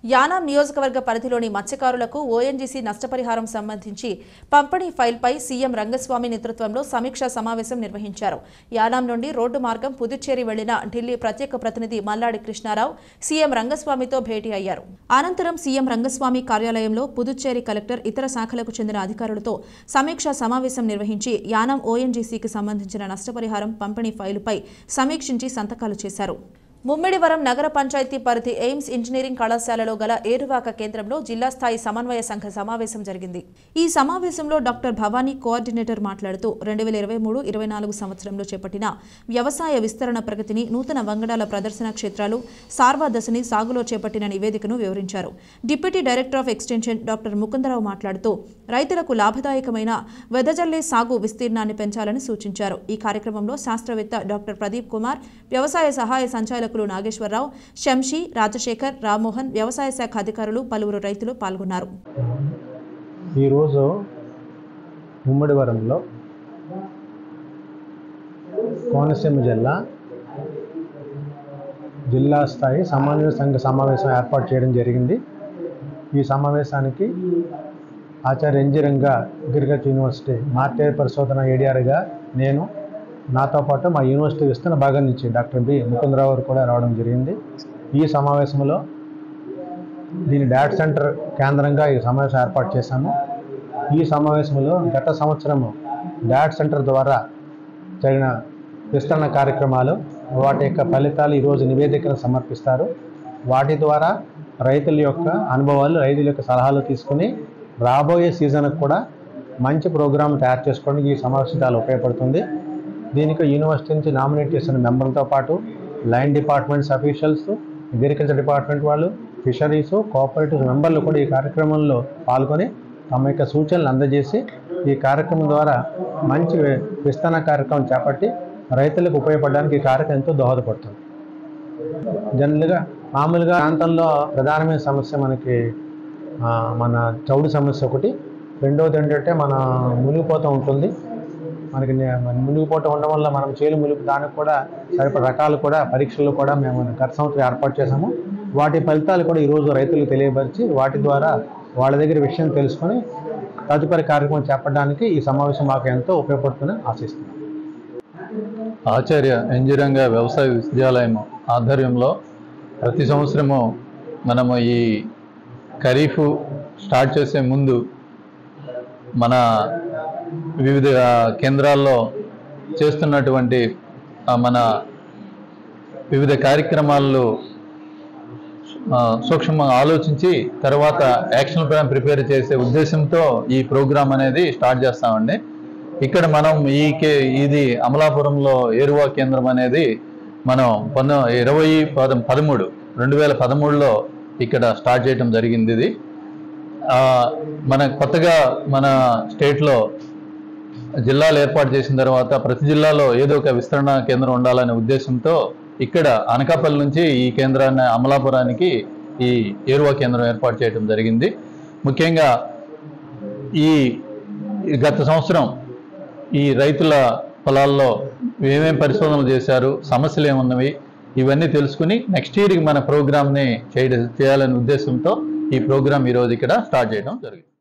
యానాం నియోజకవర్గ పరిధిలోని మత్స్యకారులకు ఓఎన్జీసీ నష్టపరిహారం సంబంధించి పంపిణీ ఫైల్పై సీఎం రంగస్వామి నేతృత్వంలో సమీక్షా సమావేశం నిర్వహించారు. యానాం నుండి రోడ్డు మార్గం పుదుచ్చేరి వెళ్లిన ఢిల్లీ ప్రత్యేక ప్రతినిధి మల్లాడి కృష్ణారావు సీఎం రంగస్వామితో భేటీ అయ్యారు. అనంతరం సీఎం రంగస్వామి కార్యాలయంలో పుదుచ్చేరి కలెక్టర్, ఇతర శాఖలకు చెందిన అధికారులతో సమీక్షా సమావేశం నిర్వహించి యానాం ఓఎన్జీసీకి సంబంధించిన నష్టపరిహారం పంపిణీ ఫైలుపై సమీక్షించి సంతకాలు చేశారు. ముమ్మిడివరం నగర పంచాయతీ పరిధి ఎయిమ్స్ ఇంజనీరింగ్ కళాశాలలో గల ఏరువాక కేంద్రంలో జిల్లా స్థాయి సమన్వయ సంఘ సమావేశం జరిగింది. ఈ సమావేశంలో డాక్టర్ భవానీ కోఆర్డినేటర్ మాట్లాడుతూ 2023-24 సంవత్సరంలో చేపట్టిన వ్యవసాయ విస్తరణ ప్రగతిని, నూతన వంగడాల ప్రదర్శన క్షేత్రాలు, సార్వా దశని సాగులో చేపట్టిన నివేదికను వివరించారు. Deputy director of extension doctor Mukundarao మాట్లాడుతూ రైతులకు లాభదాయకమైన వెదజల్లే సాగు విస్తీర్ణాన్ని పెంచాలని సూచించారు. ఈ కార్యక్రమంలో శాస్త్రవేత్త డాక్టర్ ప్రదీప్ కుమార్, వ్యవసాయ సహాయ సంచాలకులు నాగేశ్వరరావు, శంషి, రాజశేఖర్, రామ్మోహన్, వ్యవసాయ శాఖ అధికారులు, పలువురు రైతులు పాల్గొన్నారు. ఈరోజు ముమ్మిడివరంలో కోనసీమ జిల్లా స్థాయి సమన్వయ సంఘ సమావేశం ఏర్పాటు చేయడం జరిగింది. ఈ సమావేశానికి ఆచార్య ఎన్జి రంగా అగ్రికల్చర్ యూనివర్సిటీ మార్టైర్ పరిశోధన ఏడిఆర్గా నేను, నాతో పాటు మా యూనివర్సిటీ విస్తరణ భాగం నుంచి డాక్టర్ బి ముకుందరావు గారు కూడా రావడం జరిగింది. ఈ సమావేశంలో దీని డేటా సెంటర్ కేంద్రంగా ఈ సమావేశం ఏర్పాటు చేశాము. ఈ సమావేశంలో గత సంవత్సరము డేటా సెంటర్ ద్వారా జరిగిన విస్తరణ కార్యక్రమాలు, వాటి యొక్క ఫలితాలు ఈరోజు నివేదికను సమర్పిస్తారు. వాటి ద్వారా రైతుల యొక్క అనుభవాలు, రైతుల యొక్క సలహాలు తీసుకుని రాబోయే సీజన్కి కూడా మంచి ప్రోగ్రాం తయారు చేసుకోవడానికి ఈ సమావేశం చాలా ఉపయోగపడుతుంది. దీనికి యూనివర్సిటీ నుంచి నామినేట్ చేసిన మెంబర్లతో పాటు line departments officials, agriculture department వాళ్ళు, ఫిషరీస్, కోఆపరేటివ్ మెంబర్లు కూడా ఈ కార్యక్రమంలో పాల్గొని తమ యొక్క సూచనలు అందజేసి ఈ కార్యక్రమం ద్వారా మంచి విస్తరణ కార్యక్రమం చేపట్టి రైతులకు ఉపయోగపడడానికి ఈ కార్యక్రమం ఎంతో దోహదపడుతుంది. జనరల్గా మామూలుగా ప్రాంతంలో ప్రధానమైన సమస్య మనకి మన చౌడు సమస్య ఒకటి, రెండవది ఏంటంటే మన మునిగిపోతూ ఉంటుంది. మనకి మునిగిపోవటం ఉండడం వల్ల మనం చేలు మునిగి దానికి కూడా సరిపడ రకాలు కూడా పరీక్షలు కూడా మేము గత సంవత్సరం ఏర్పాటు చేసాము. వాటి ఫలితాలు కూడా ఈరోజు రైతులకు తెలియపరిచి వాటి ద్వారా వాళ్ళ దగ్గర విషయం తెలుసుకొని తదుపరి కార్యక్రమం చేపట్టడానికి ఈ సమావేశం మాకు ఎంతో ఉపయోగపడుతుందని ఆశిస్తున్నాం. ఆచార్య ఎన్జి రంగా వ్యవసాయ విశ్వవిద్యాలయం ఆధ్వర్యంలో ప్రతి సంవత్సరము మనము ఈ ఖరీఫ్ స్టార్ట్ చేసే ముందు మన వివిధ కేంద్రాల్లో చేస్తున్నటువంటి మన వివిధ కార్యక్రమాల్లో సూక్ష్మంగా ఆలోచించి తర్వాత యాక్షన్ ప్లాన్ ప్రిపేర్ చేసే ఉద్దేశంతో ఈ ప్రోగ్రాం అనేది స్టార్ట్ చేస్తామండి. ఇక్కడ మనం ఇది అమలాపురంలో ఏరువా కేంద్రం అనేది మనం 2013లో ఇక్కడ స్టార్ట్ చేయడం జరిగింది. ఇది మన కొత్తగా మన స్టేట్లో జిల్లాలు ఏర్పాటు చేసిన తర్వాత ప్రతి జిల్లాలో ఏదో ఒక విస్తరణ కేంద్రం ఉండాలనే ఉద్దేశంతో ఇక్కడ అనకాపల్లి నుంచి ఈ కేంద్రాన్ని అమలాపురానికి ఈ ఏరువా కేంద్రం ఏర్పాటు చేయడం జరిగింది. ముఖ్యంగా ఈ గత సంవత్సరం ఈ రైతుల పొలాల్లో ఏమేమి పరిశోధనలు చేశారు, సమస్యలు ఏమున్నవి, ఇవన్నీ తెలుసుకుని నెక్స్ట్ ఇయర్కి మన ప్రోగ్రామ్ని చేయాలనే ఉద్దేశంతో ఈ ప్రోగ్రాం ఈరోజు ఇక్కడ స్టార్ట్ చేయడం జరిగింది.